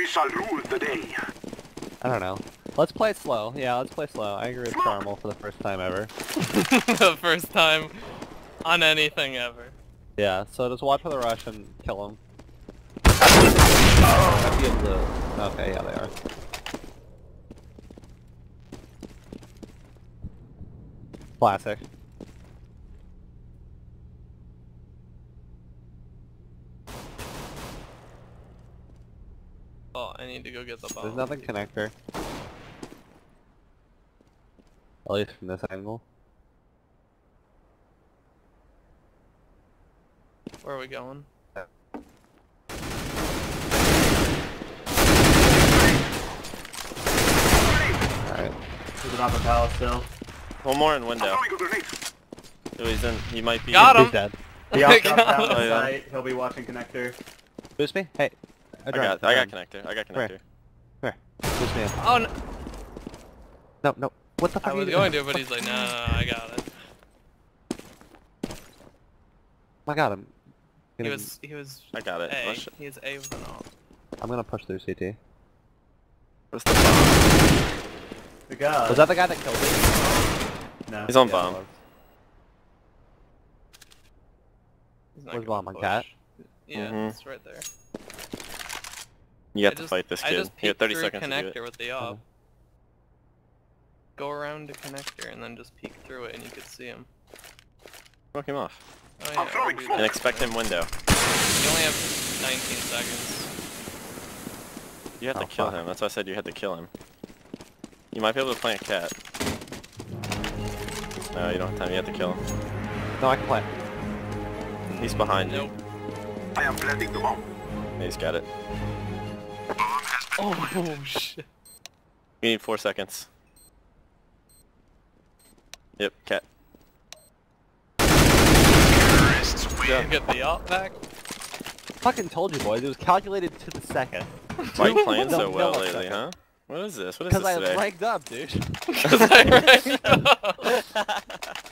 shall rule the day. I don't know. Let's play slow. Yeah, let's play slow. I agree with Carmel for the first time ever. The first time on anything ever. Yeah, so just watch for the rush and kill him. Might be able to... Okay, yeah, they are. Classic. Oh, I need to go get the bomb. There's nothing connector. At least from this angle. Where are we going? Alright. He's an upper palace still. One more in window. Throwing a grenade. Oh, he's in. He might be. Got him! He's dead. He also Got got him. down Oh, the yeah. site. He'll be watching connector. Boost me? Hey. I got connector. I got connector. Come here. Boost me in. Oh no! No, no. What the fuck I are you was doing? going to, but he's like, no, I got it. I got him. He was I got it. A. Rush it. He was A with an off. I'm gonna push through CT. What's the bomb? The guy. Was that the guy that killed me? No. He's on Yeah, bomb. it was. He's not Where's gonna bomb on push. cat? Yeah, Mhm. it's right there. You have to fight this I kid. just You have peeked 30 through seconds to do connector it. with the op. Go around to connector and then just peek through it and you could see him. Smoke him off. Oh yeah, I'm throwing I'll do smoke. And that. expect him window. You only have 19 seconds. You have to Oh, kill fuck. him. That's why I said you had to kill him. You might be able to plant cat. No, you don't have time. You have to kill him. No, I can play. He's behind you. Nope. I am planting the bomb. He's got it. Oh shit. You need 4 seconds. Yep, cat. You get the op back? Fucking told you, boys. It was calculated to the second. Why are you playing so No, well no, lately, second. huh? What is this? What is Because this I today? ranked up, dude. Because I ranked up.